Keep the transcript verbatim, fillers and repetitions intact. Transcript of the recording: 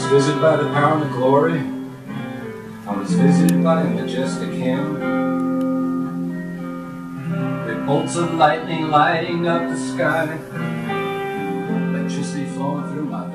visited by the power and the glory. I was visited by a majestic hymn, with bolts of lightning lighting up the sky, electricity flowing through my